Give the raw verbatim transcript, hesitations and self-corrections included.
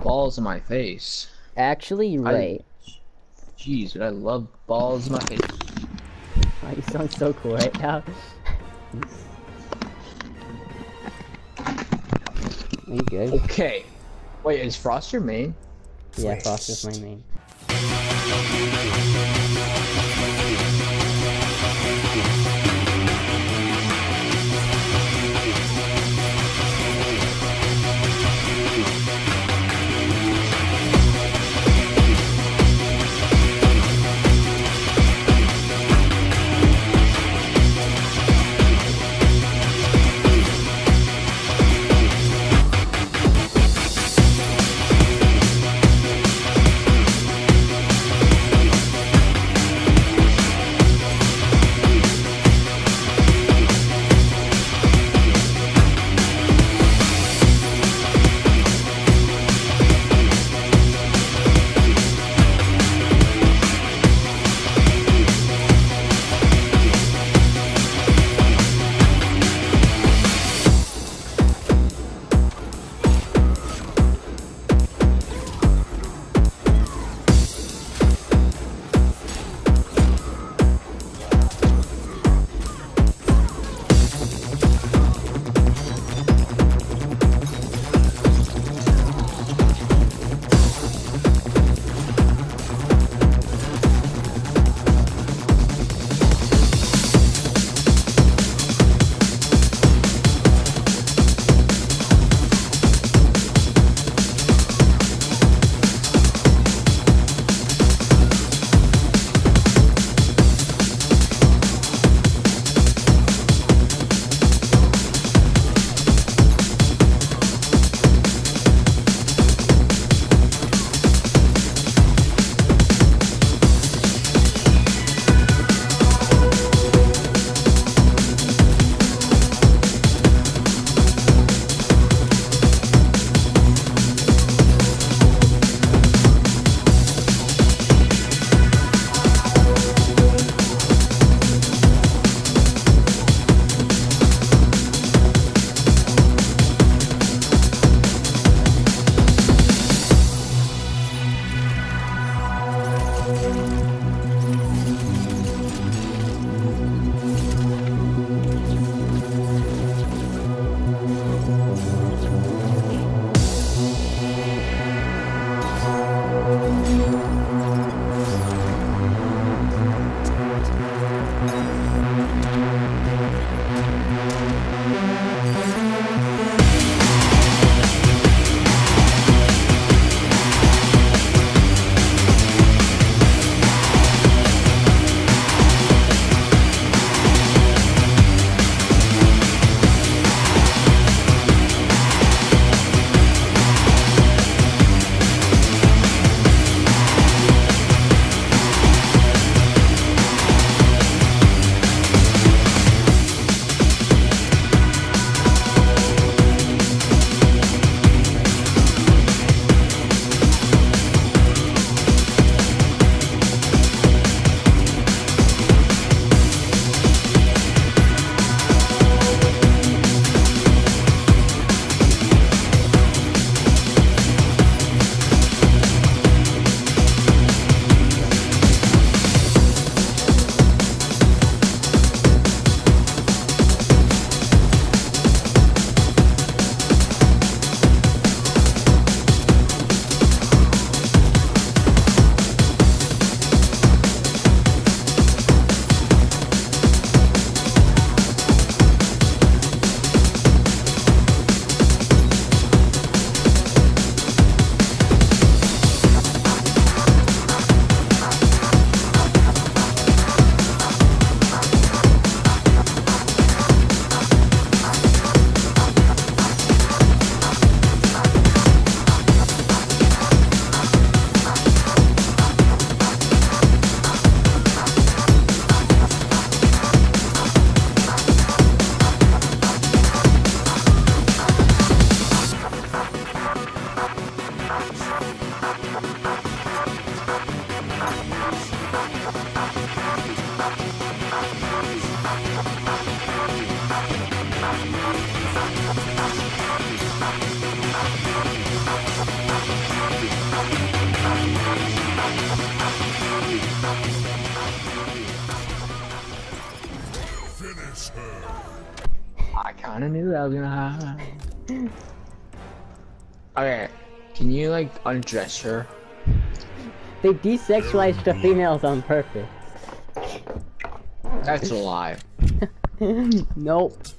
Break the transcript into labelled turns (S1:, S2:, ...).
S1: balls in my face.
S2: Actually, you're right.
S1: Jeez, dude, I love balls in my face.
S2: Oh, you sound so cool right now. Are you good?
S1: Okay. Wait, is Frost your main?
S2: Yeah, Frost is my main.
S1: kinda knew that was gonna happen. Okay, can you like undress her?
S2: They desexualized the females on purpose.
S1: That's a lie.
S2: Nope.